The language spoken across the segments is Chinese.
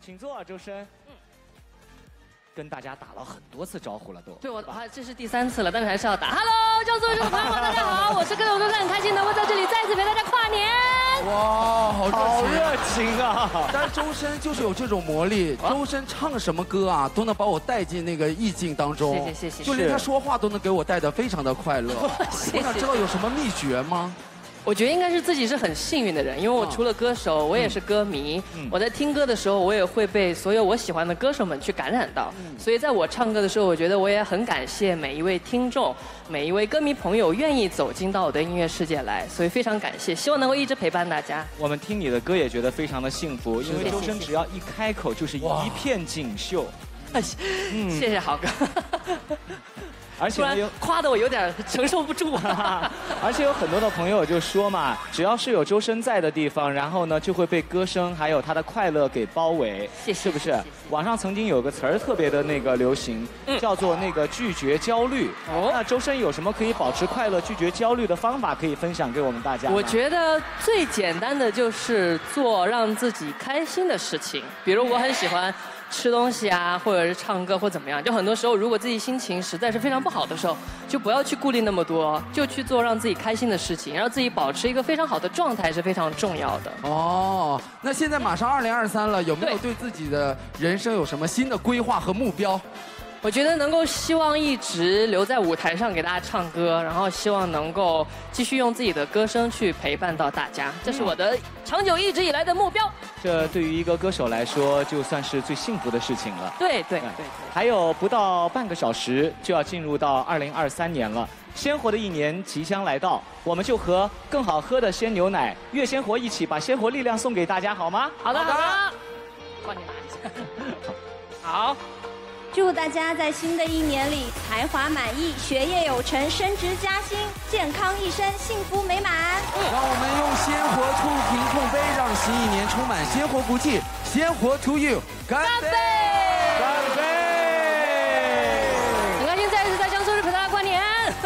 请坐，周深。跟大家打了很多次招呼了都。 对，这是第3次了，但是还是要打。Hello， 江苏卫视的朋友们，大家好，我是歌手周深，很开心能够在这里再次陪大家跨年。 哇，好热情啊！ 但是周深就是有这种魔力，周深唱什么歌啊，都能把我带进那个意境当中。 谢谢。 就连他说话都能给我带得非常的快乐。我想知道有什么秘诀吗？ 我觉得应该是自己是很幸运的人，因为我除了歌手，我也是歌迷。我在听歌的时候，我也会被所有我喜欢的歌手们去感染到。所以在我唱歌的时候，我觉得我也很感谢每一位听众、每一位歌迷朋友愿意走进到我的音乐世界来，所以非常感谢，希望能够一直陪伴大家。 我们听你的歌也觉得非常的幸福，因为周深只要一开口就是一片锦绣。 谢谢豪哥。 而且呢， 夸得我有点承受不住啊！ 而且有很多的朋友就说嘛，只要是有周深在的地方，然后呢就会被歌声还有他的快乐给包围，是不是？网上曾经有个词儿特别的那个流行，叫做那个拒绝焦虑。那周深有什么可以保持快乐、拒绝焦虑的方法可以分享给我们大家？ 我觉得最简单的就是做让自己开心的事情，比如我很喜欢吃东西啊，或者是唱歌或怎么样，就很多时候如果自己心情实在是非常不好的时候，就不要去顾虑那么多，就去做让自己开心的事情，让自己保持一个非常好的状态是非常重要的。 哦，那现在马上2023了，有没有对自己的人生有什么新的规划和目标？ 我觉得能够希望一直留在舞台上给大家唱歌，然后希望能够继续用自己的歌声去陪伴到大家，这是我的长久一直以来的目标。 这对于一个歌手来说，就算是最幸福的事情了。 对。 还有不到半个小时就要进入到2023年了，鲜活的一年即将来到，我们就和更好喝的鲜牛奶越鲜活一起把鲜活力量送给大家，好吗？ 好的。帮你拿一下。好。 祝大家在新的一年里才华满意，学业有成，升职加薪，健康一生，幸福美满。 让我们用鲜活触屏碰杯，让新一年充满鲜活福气。鲜活 to you， 干杯！ 干杯！ 很开心再一次在江苏市陪大家跨年。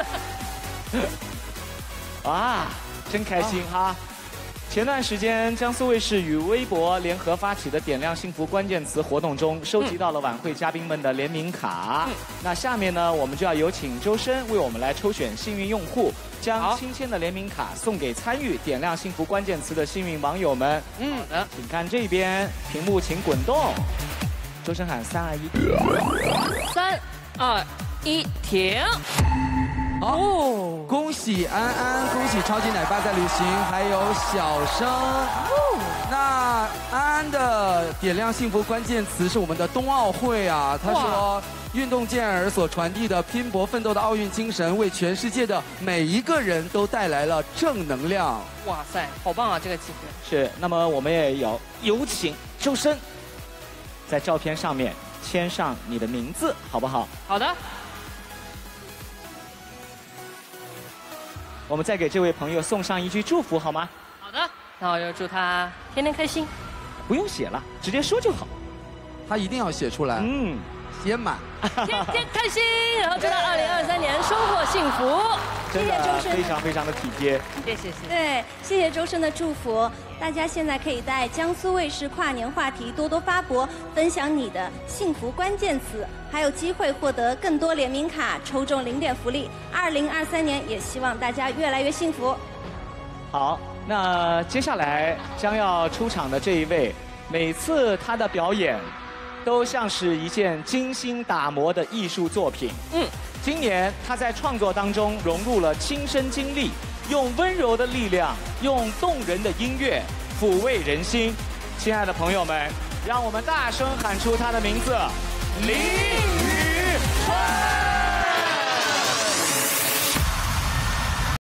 啊，真开心哈！前段时间，江苏卫视与微博联合发起的点亮幸福关键词活动中，收集到了晚会嘉宾们的联名卡。那下面呢，我们就要有请周深为我们来抽选幸运用户，将亲签的联名卡送给参与点亮幸福关键词的幸运网友们。好的，请看这边，屏幕请滚动。周深喊3、2、1。 3、2、1，停。 好，恭喜安安，恭喜超级奶爸在旅行，还有小生。那安安的点亮幸福关键词是我们的冬奥会啊，他说运动健儿所传递的拼搏奋斗的奥运精神，为全世界的每一个人都带来了正能量。 哇塞，好棒啊，这个气氛。 是，那么我们也有请周深在照片上面签上你的名字，好不好？ 好的。 我们再给这位朋友送上一句祝福，好吗？ 好的，那我就祝他天天开心。 不用写了，直接说就好。 他一定要写出来，写满。 天天开心，然后祝他2023年收获幸福。 真的非常非常的体贴。 谢谢。 对，谢谢周深的祝福。大家现在可以在江苏卫视跨年话题多多发博，分享你的幸福关键词，还有机会获得更多联名卡，抽中0点福利。2023年也希望大家越来越幸福。 好，那接下来将要出场的这一位，每次他的表演都像是一件精心打磨的艺术作品。今年他在创作当中融入了亲身经历，用温柔的力量，用动人的音乐抚慰人心。亲爱的朋友们，让我们大声喊出他的名字：林